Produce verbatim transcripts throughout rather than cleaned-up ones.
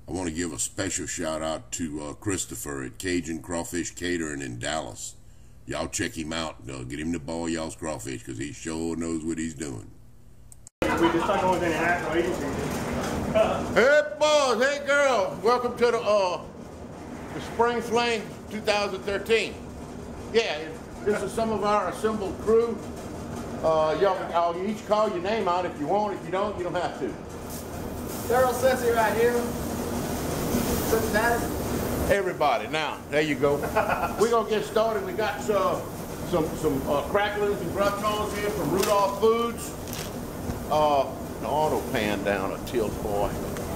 I want to give a special shout out to uh, Christopher at Cajun Crawfish Catering in Dallas. Y'all check him out. Uh, get him to boil y'all's crawfish because he sure knows what he's doing. We just talking with international agency. Hey boys, hey girls, welcome to the uh, the Spring Fling two thousand thirteen. Yeah, this is some of our assembled crew. Uh, y'all can I'll each call your name out if you want. If you don't, you don't have to. Daryl Sensey right here. Cincinnati. Everybody, now there you go. We're gonna get started. We got uh, some some uh, cracklings and grutons here from Rudolph Foods. Uh, an auto pan down a tilt, boy.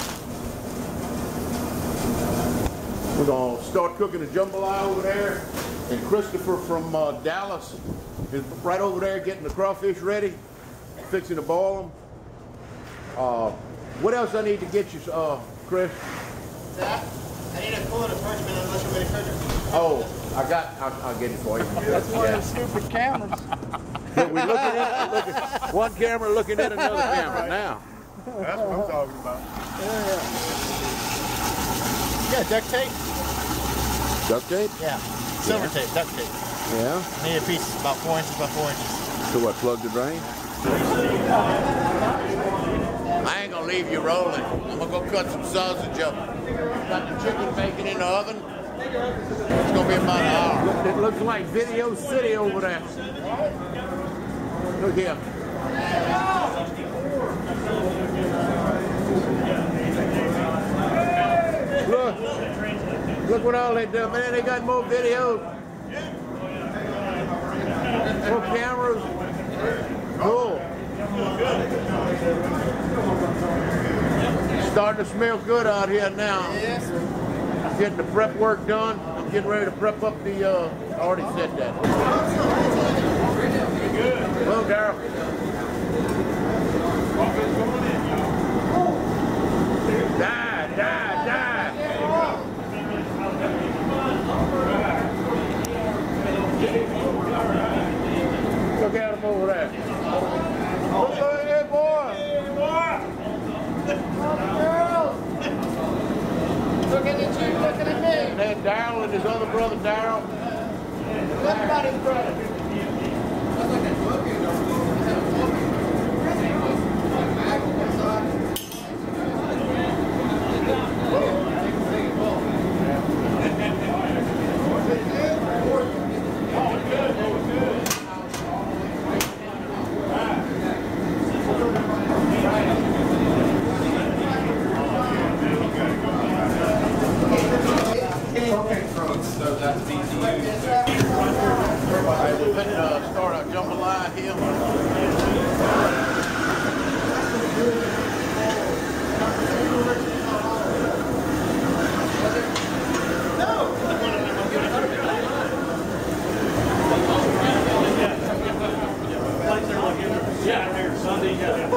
We're gonna start cooking the jambalaya over there, and Christopher from uh, Dallas is right over there getting the crawfish ready, fixing to boil them. Uh, what else I need to get you, uh, Chris? That? I need a pulling a parchment unless you're ready to cook it. Oh, I got. I'll, I'll get it for you. That's one yeah. of those stupid cameras. Look, we looking at looking, one camera looking at another camera right. Now. That's what I'm talking about. Yeah, yeah. Yeah, duct tape. Duct tape? Yeah. Silver yeah. tape, duct tape. Yeah. Need a piece about four inches by four inches. So what? Plug the drain? I ain't gonna leave you rolling. I'm gonna go cut some sausage up. Got the chicken bacon in the oven. It's gonna be about an hour. It looks like Video City over there. Look here. Look. Look what all they do. Man, they got more videos. More cameras. Cool. Starting to smell good out here now. Yes, sir. Getting the prep work done. I'm getting ready to prep up the, uh, I already said that. Hello, Daryl. Die, die, die. Look at him over there. Look at that boy. Hey, boy. Looking at you, looking at me. And then Daryl and his other brother, Daryl. Everybody's brother. We're going to start our jambalaya here. Yeah, here Sunday. Yeah.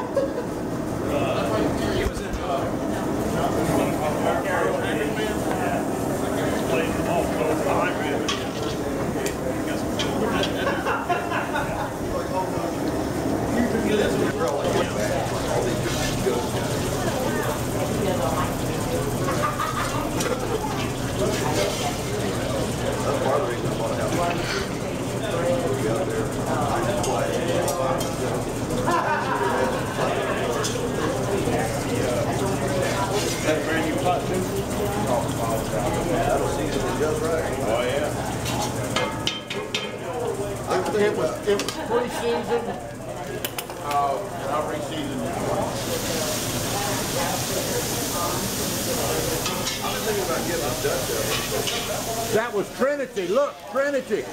It was, it was pre-seasoned, uh, and I re-seasoned it. That was Trinity. Look, Trinity.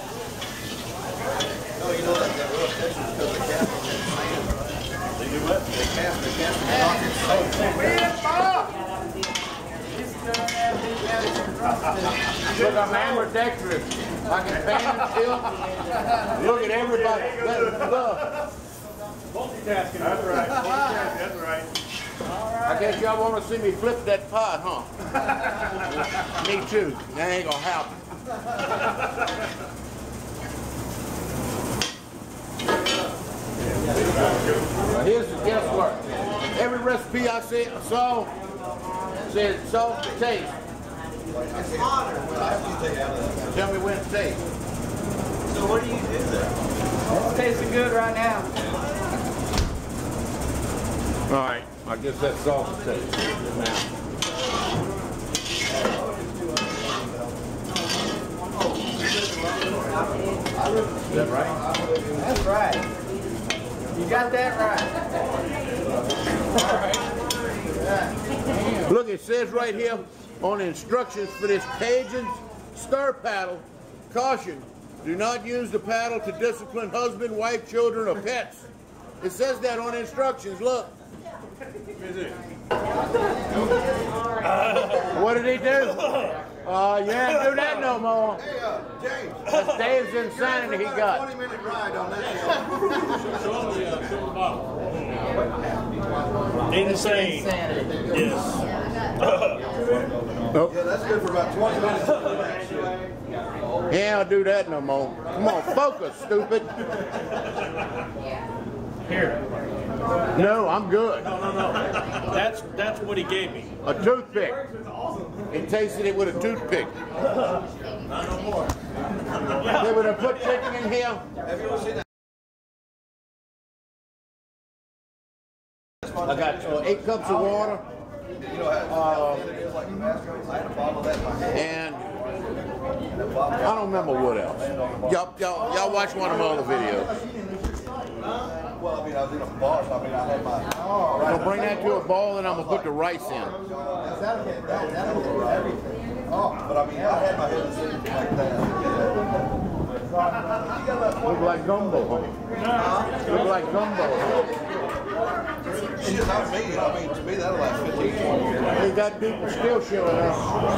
Oh, you know that, that real picture because the cat. They do what? They cast, they cast the Look, I'm ambidextrous. I can pan and tilt. Look at everybody. Look. Multitasking. That's right. Multitasking. That's right. I guess y'all want to see me flip that pot, huh? Me too. That ain't gonna happen. Now here's the guesswork. Every recipe I see, saw says soft to taste. It's hotter. Well, I have to take it out of that. Tell me when it tastes. So what do you do there? It's tasting good right now. All right, I guess that's soft to taste. Now. Is that right? That's right. You got that right. Look, it says right here on the instructions for this Cajun stir paddle, caution, do not use the paddle to discipline husband, wife, children, or pets. It says that on the instructions, look. What did he do? Uh, you can't do that no more. Hey, uh, James. That's Dave's insanity he got. twenty minute ride on that hill. Insane. Yes. Nope. Yeah, that's good for about twenty minutes. He ain't do that no more. Come on, focus, stupid. Here. No, I'm good. No, no, no. That's that's what he gave me. A toothpick. He tasted it with a toothpick. Not no more. They would have put chicken in here. Have you ever seen that? I got uh, eight cups of water. You know how it is like a basket. I had a bottle of that in my hand. And I don't remember what else. Y'all, y'all, y'all watch one of my other videos. Well, I mean, I was in a bar, so I mean, I had my. So bring that to a bowl, and I'm gonna put the rice in. Oh, but I mean, I had my head like that. Look like gumbo, huh? Look like gumbo, huh? Shit, not me. I mean, to me, that'll last fifteen, twenty years. They got people still showing up.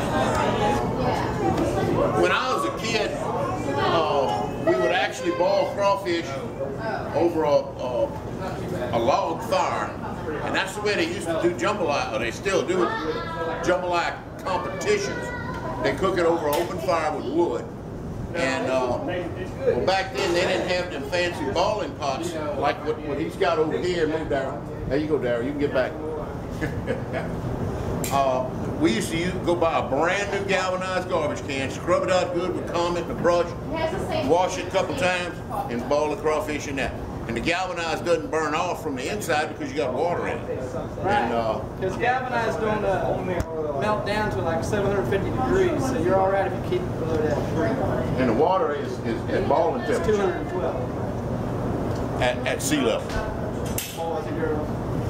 When I was a kid, uh, we would actually boil crawfish over a, a, a log fire. And that's the way they used to do jambalaya, or they still do it, jambalaya competitions. They cook it over an open fire with wood. And uh, well, back then they didn't have them fancy boiling pots like what, what he's got over here. Move, Darryl. There you go, Darryl. You can get back. uh, we used to use, go buy a brand new galvanized garbage can, scrub it out good with Comet and a brush, wash it a couple times, and boil the crawfish in that. And the galvanized doesn't burn off from the inside because you got water in it. Right. And, Because uh, galvanized don't uh, melt down to like seven hundred fifty degrees, so you're all right if you keep it below that. and the water is, is at boiling It's two temperature hundred twelve. at, at sea level. Boys and girls.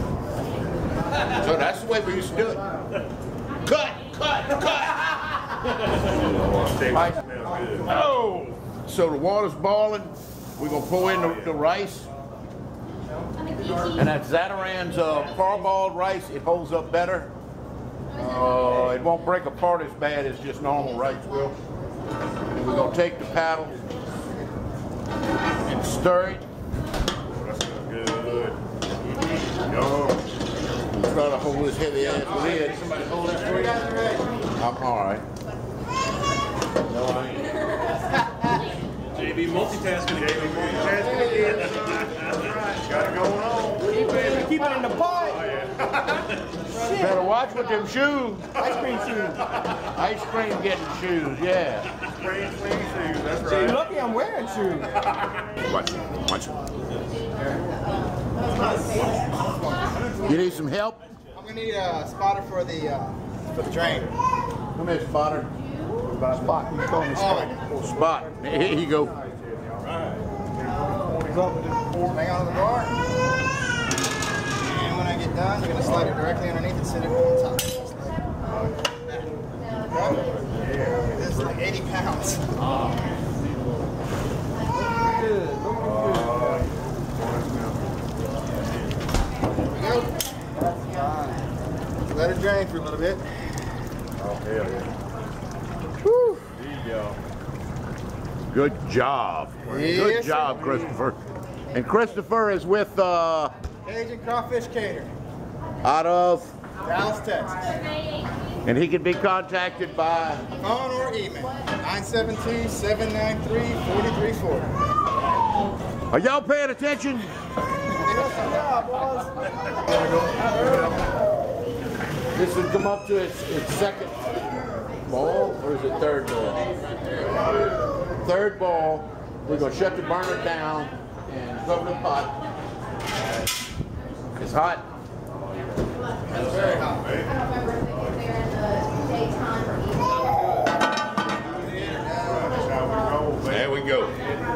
So that's the way we used to do it. Cut, cut, cut. Right. Oh. So the water's boiling. We're gonna pour in the, the rice. And that's Zatarain's uh, parboiled rice. It holds up better. Uh, it won't break apart as bad as just normal rice will. And we're gonna take the paddle and stir it. Good. Yo. Try to hold this heavy ass lid. Somebody hold that for you. I'm all right. No, I ain't. J B multitasking. J B multitasking again. Got it going on. Keep it, keep it in the pot. Oh, yeah. Better watch with them shoes. Ice cream shoes. Ice cream getting shoes, yeah. Spring swing shoes. That's So you're right. lucky I'm wearing shoes. Watch it, watch it. You need some help? I'm gonna need a spotter for the uh, for the drain. Come here, spotter. Spot. You call me spot. Oh, spot. Here you go. Hang on to the bar. And when I get done, you're gonna slide it directly underneath and sit it on top. Just like that. Okay? This is like eighty pounds. Good. There we go. Let it drain for a little bit. Oh, hell yeah. Whew. There you go. Good job. Yes, Good sir. job, Christopher. And Christopher is with, uh, Cajun Crawfish Catering, out of, Dallas, Texas. and he can be contacted by, Phone or email, nine seven two, seven nine three, four three four zero. are y'all paying attention? This will come up to its, its second ball, or is it third ball? Third ball. We're going to shut the burner down and cover the pot. It's hot. It's very hot. There we go.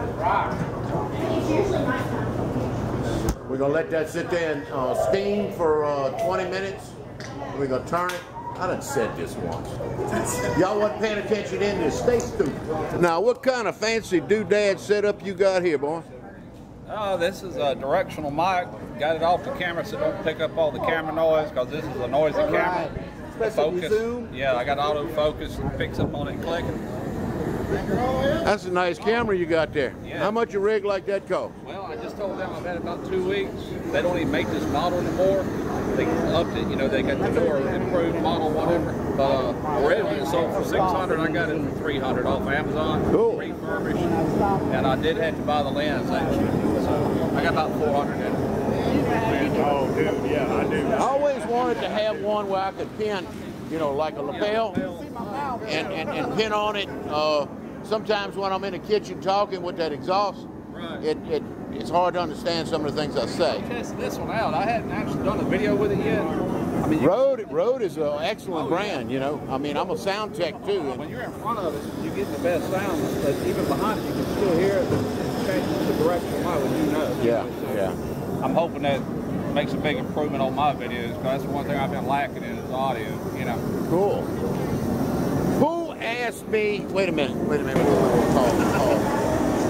We're going to let that sit there and uh, steam for uh, twenty minutes. We're going to turn it. I done said this once. Y'all wasn't paying attention in this. Stay stupid. Now, what kind of fancy doodad setup you got here, boy? Oh, this is a directional mic. Got it off the camera so don't pick up all the camera noise because this is a noisy camera. The focus, yeah, I got autofocus, picks up on it clicking. That's a nice camera you got there. Yeah. How much a rig like that cost? Well, I just told them I've had it about two weeks. They don't even make this model anymore. They upped it, you know, they got the newer improved model, whatever. But uh, originally it sold for six hundred. I got it for three hundred off Amazon. Cool. Refurbished. And I did have to buy the lens actually. So I got about four hundred in it. Oh, dude, yeah, I do. I always wanted to have one where I could pin, you know, like a lapel, and, and, and pin on it. Uh, sometimes when I'm in the kitchen talking with that exhaust, Right. it, it it's hard to understand some of the things I say. Test this one out. I hadn't actually done a video with it yet. I mean, you, Rode, Rode is an excellent Oh, yeah. brand, you know. I mean, I'm a sound tech too. when And you're in front of it, you get the best sound. But even behind it, you can still hear it. It's changing the direction why would you know? yeah, So yeah. I'm hoping that makes a big improvement on my videos because that's the one thing I've been lacking in is audio. You know. Cool. Who asked me? Wait a minute. Wait a minute. We'll, we'll call. We'll call.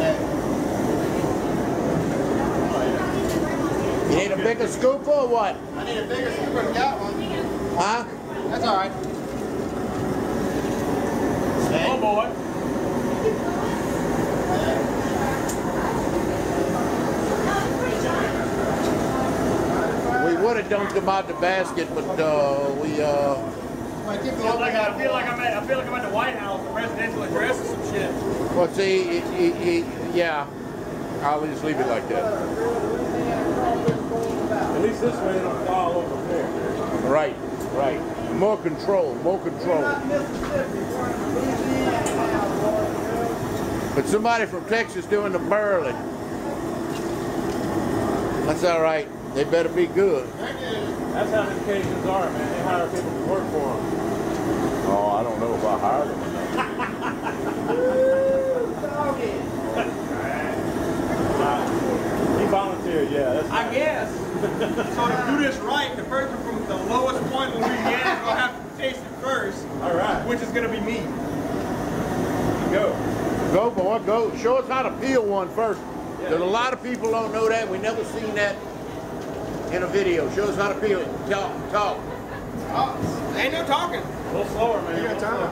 You need a bigger scooper or what? I need a bigger scooper than got one. Huh? That's all right. Oh, boy. We would have dumped them out the basket, but uh, we. Uh, I keep I feel like I feel like I'm at I feel like I'm at the White House, the presidential address or some shit. well, see, it, it, it, yeah. I'll just leave it like that. At least this way it don't fall over there. Right, right. More control, more control. But somebody from Texas doing the burling. That's all right. They better be good. That's how the occasions are, man. They hire people to work for them. Oh, I don't know if I hired them. He volunteered, yeah. That's I guess. So to do this right, the person from the lowest point in Louisiana is gonna have to taste it first. all right. Which is gonna be me. Go. Go, boy, go. Show us how to peel one first. There's a lot of people don't know that. We never seen that in a video. Show us how to peel it. Talk, talk. Oh, ain't no talking. A little slower, man. You got time.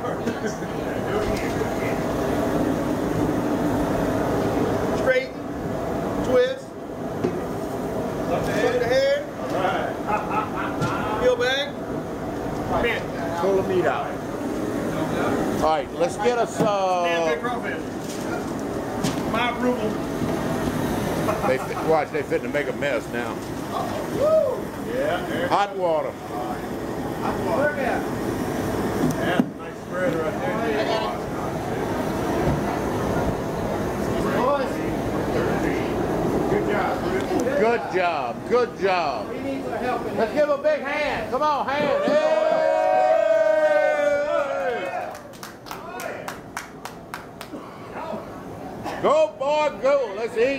Straight, twist, Up the flip head. the head, All right. peel back, pin. Pull the meat out. All right, let's get us. Damn Uh, big crawfish. My approval. they fit, watch, they fit to make a mess now. Yeah, there. Hot water. Yeah, nice spread right there. Good job, dude. Good job. Good job. Let's give a big hand. Come on, hand. Hey! Go, boy, go. Let's eat.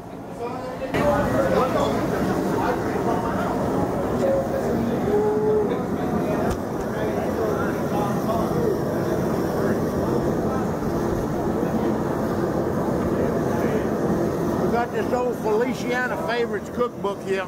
We got this old Feliciana Favorites cookbook here.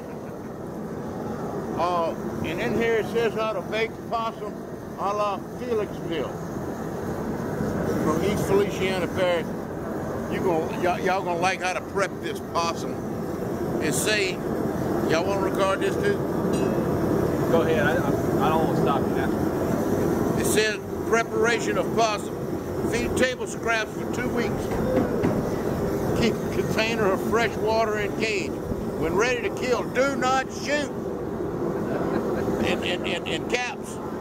Uh, and in here it says how to bake possum a la Felixville from East Feliciana Parish. You gonna y'all, y'all gonna like how to prep this possum. And say, y'all want to record this too? Go ahead. I, I, I don't want to stop you now. It says preparation of possum. Feed table scraps for two weeks. Keep a container of fresh water in cage. When ready to kill, do not shoot. In, in, in, in caps.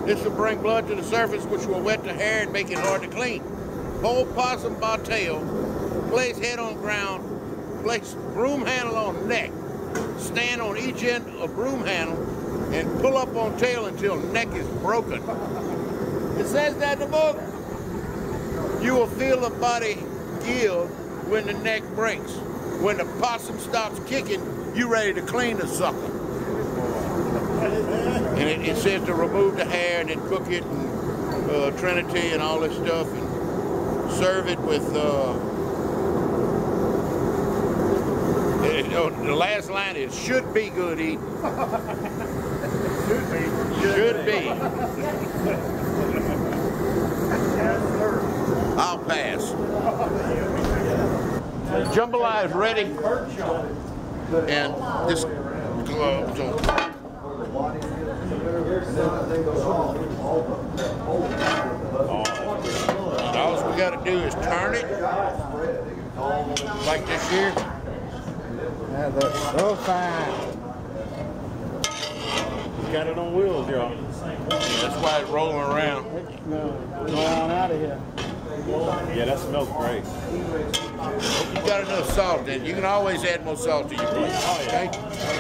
This will bring blood to the surface, which will wet the hair and make it hard to clean. Hold possum by tail, place head on ground, place broom handle on neck, stand on each end of broom handle, and pull up on tail until neck is broken. It says that in the book. You will feel the body give when the neck breaks. When the possum stops kicking, you ready to clean the sucker. And it, it says to remove the hair and then cook it and uh, Trinity and all this stuff and serve it with, uh, it, oh, the last line is, should be good eating. Should be. Should be. I'll pass. Jambalaya is ready. And this glove, so. All we got to do is turn it like this here. That looks so fine. Got it on wheels, y'all. That's why it's rolling around. No, go on out of here. Yeah, that smells great. You got enough salt in it. You can always add more salt to your plate. Okay?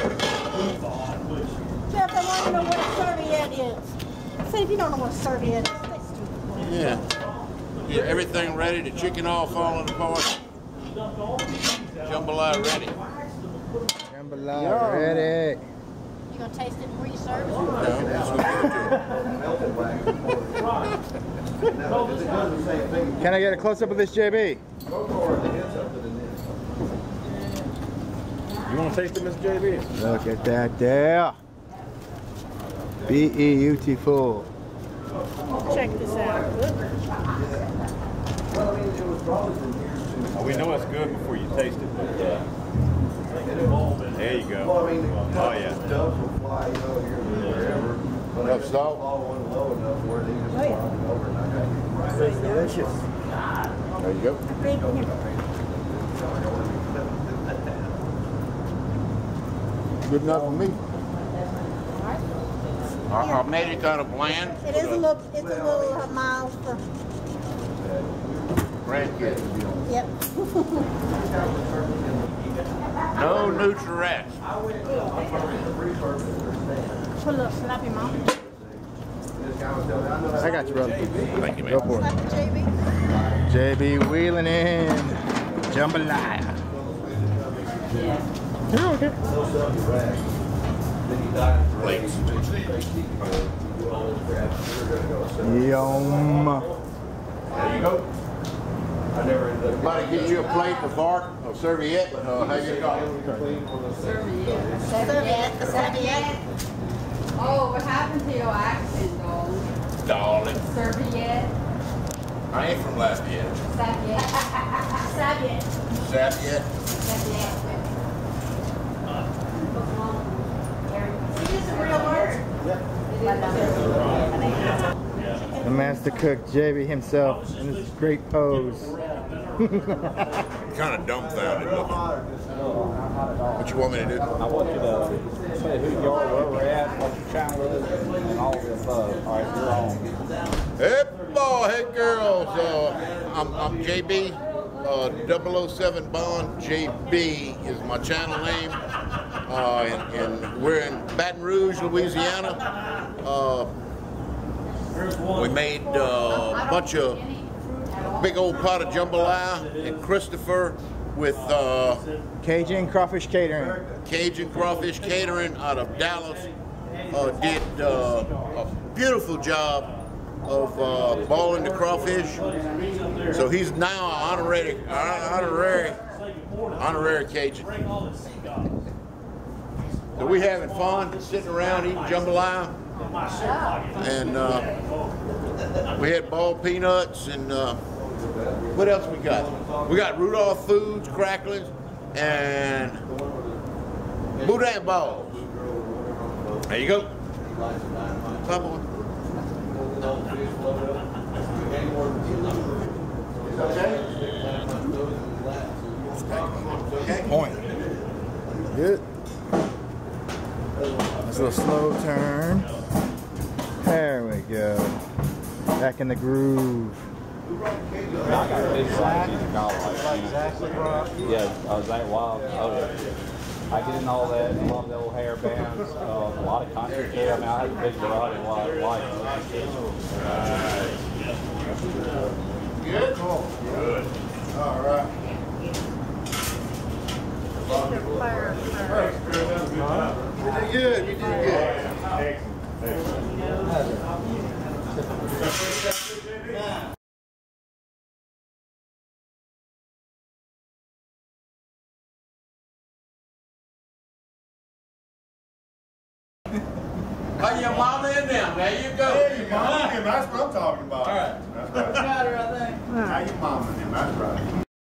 Jeff, I want to know what a serviette is. See, if you don't know what a serviette is, that's stupid. Yeah. Get everything ready. The chicken all falling apart. Jambalaya ready. Jambalaya ready. You gonna taste it before you serve it? No, that's what Can I get a close-up of this, J B? You want to taste it, Miss J B? Look at that there. Beautiful. Check this out. Oh, we know it's good before you taste it. There you go. Oh, yeah. Enough salt? It's delicious. There you go. Good enough for me. I, I made it kind of bland. It is a little, it's a little uh, mild for, Grandkids. yep. No Nutri-Rats. Put a little slap in mouth. I got you, brother. Thank you, man. Go for Slap it. the J B. J B wheeling in. Jambalaya. You're okay. Plates. Yum. There you go. Somebody get you a plate, a fork, a serviette. Uh, how you got it? Serviette, the serviette. Oh, what happened to your accent, darling? Darling. Serviette? I ain't from Lafayette. Serviette? Serviette. Lafayette. Serviette. These are real words. The master cook, J B himself, in his great pose. Kind of dumbfounded looking. What you want me to do? I want you to say who you are, where we're at, what your channel is, and all of the above. All right, you're on. Hey, boy, hey, girls. Uh, I'm, I'm J B. Uh, double oh seven Bond J B is my channel name. Uh, and, and we're in Baton Rouge, Louisiana. Uh, we made uh, a bunch of big old pot of jambalaya, and Christopher with uh, Cajun Crawfish Catering. Cajun Crawfish Catering out of Dallas uh, did uh, a beautiful job of uh, boiling the crawfish. So he's now an honorary, honorary, honorary Cajun. So we having fun, sitting around eating jambalaya, and uh, we had boiled peanuts and uh, what else we got? We got Rudolph Foods, cracklings, and boudin balls. There you go. Top one. Okay. Point. Good. Nice little slow turn. There we go. Back in the groove. Exactly right. Yeah, uh, Zach Wild. Oh, yeah. I get in all that, a lot of the old hair bands, uh, a lot of country too. I mean, I have a big variety of life. Good? Good. All right. You did good. You did good. How your mama and them? There you go. Hey, your mama and them, that's what I'm talking about. All right. That's right. Got her, I think. How your mama and them, that's right.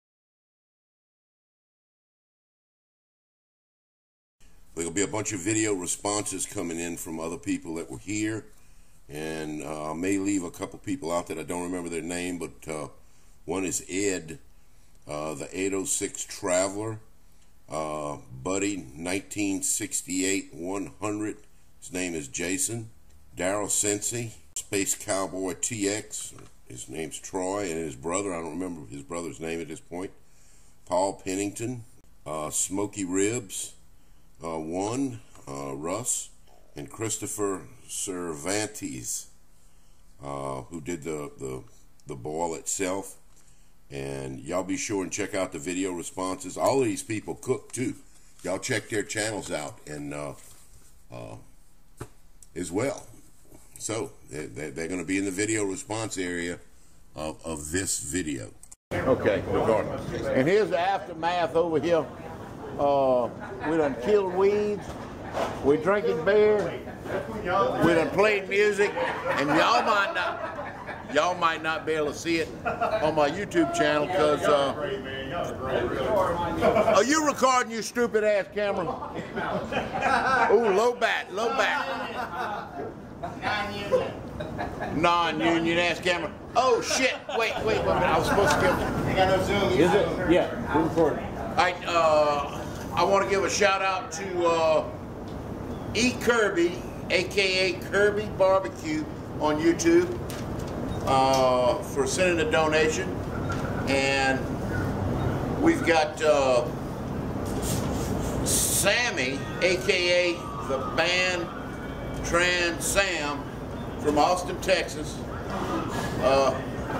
There'll be a bunch of video responses coming in from other people that were here, and uh, I may leave a couple people out that I don't remember their name, but uh, one is Ed, uh, the eight oh six Traveler, uh, Buddy, nineteen sixty-eight one hundred. His name is Jason. Daryl Sensi, Space Cowboy T X. His name's Troy, and his brother, I don't remember his brother's name at this point. Paul Pennington, uh, Smoky Ribs, uh, one, uh, Russ, and Christopher Cervantes, uh, who did the, the, the ball itself. And y'all be sure and check out the video responses. All of these people cook too. Y'all check their channels out and uh, uh, as well. So they're, they're going to be in the video response area of, of this video. Okay, regardless. And here's the aftermath over here. Uh, we done killed weeds. We drinking beer. We done played music, and y'all might not. Y'all might not be able to see it on my YouTube channel because, uh, are you recording, you stupid ass camera? Ooh, low bat, low bat. Non-union. Non-union ass camera. Oh shit, wait, wait, wait a minute, I was supposed to give it. I got no Zoom. Is it? Yeah, we're recording. All right, uh, I want to give a shout out to uh, E. Kirby, A K A Kirby Barbecue on YouTube. Uh, for sending a donation, and we've got uh, Sammy, aka the band Trans Sam from Austin, Texas, uh,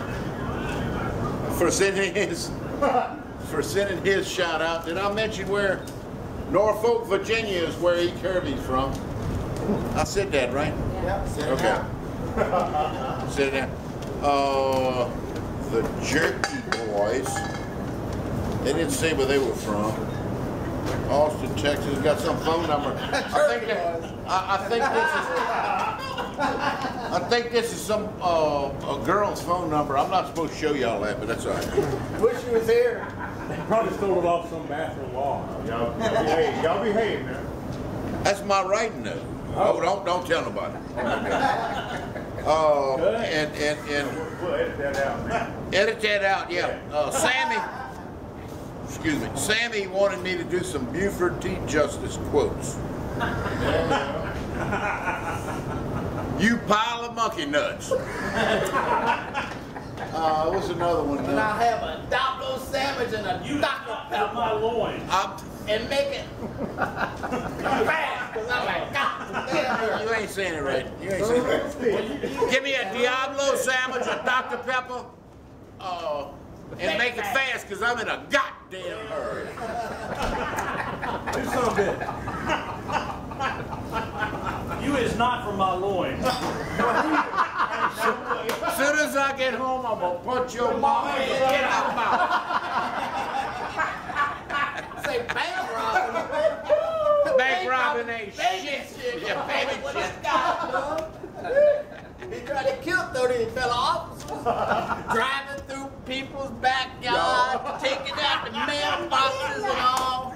for sending his for sending his shout out. Did I mention where Norfolk, Virginia is where E. Kirby's from? I said that right? Yep. Okay. Sit down. Uh, the Jerky Boys. They didn't say where they were from. Austin, Texas. Got some phone number. I think that, I, I think this is. I think this is some uh, a girl's phone number. I'm not supposed to show y'all that, but that's all right. Wish you was here. They probably stole it off some bathroom wall. Y'all behave. Y'all behave now. That's my writing note. Oh, don't don't tell nobody. Uh, and and and We'll edit that out, man. edit that out, yeah. Uh, Sammy, excuse me, Sammy wanted me to do some Buford T. Justice quotes. You pile of monkey nuts. Uh, what's another one? And I have a Domino sandwich and a Doctor Pepper. My loins. I'm, And make it fast, because I'm like, God damn. you ain't saying it right. You ain't saying it right. Give me a Diablo sandwich, a Doctor Pepper, uh, and make it fast, because I'm in a goddamn hurry. Do something. You is not from my loins. As soon as I get home, I'm going to punch your mama and get out my mouth. Say bank robbing. Bank robbing ain't shit. Yeah, baby shit. He tried to kill thirty fellow officers. Driving through people's backyard, taking out the mailboxes and all.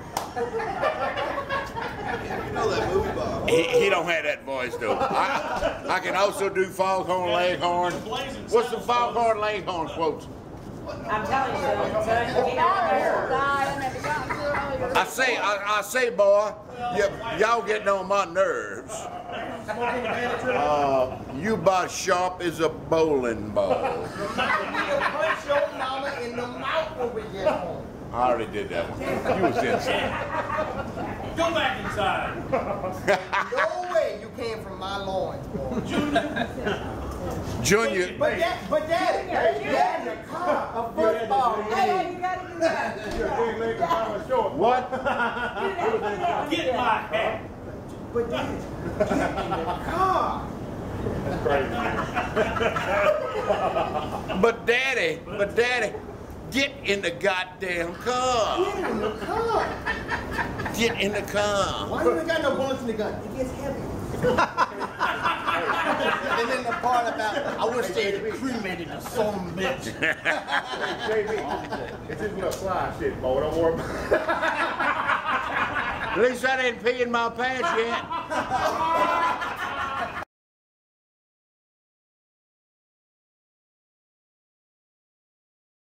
You know that movie, Bob? He, he don't have that voice, though. I, I can also do Foghorn Leghorn. What's the Foghorn Leghorn quotes? I'm telling you, son. I say, I, I say, boy, y'all getting on my nerves. Uh, you about sharp as a bowling ball. Remind me to punch your mama in the mouth when we get home. I already did that one. You was inside. Go back inside. No way you came from my loins, boy. Junior. But that, but that, that in the car, a football Hey, game. you gotta do that. What? Get my hat. But that, get in the car. But daddy, but daddy, get in the goddamn car. Get in the car. Get in the car. Why you ain't got no bullets in the gun? It gets heavy. And then the part about, I wish they had cremated the son of a bitch. J B, it's just gonna fly shit, boy. Don't worry about it. At least I didn't pee in my pants yet.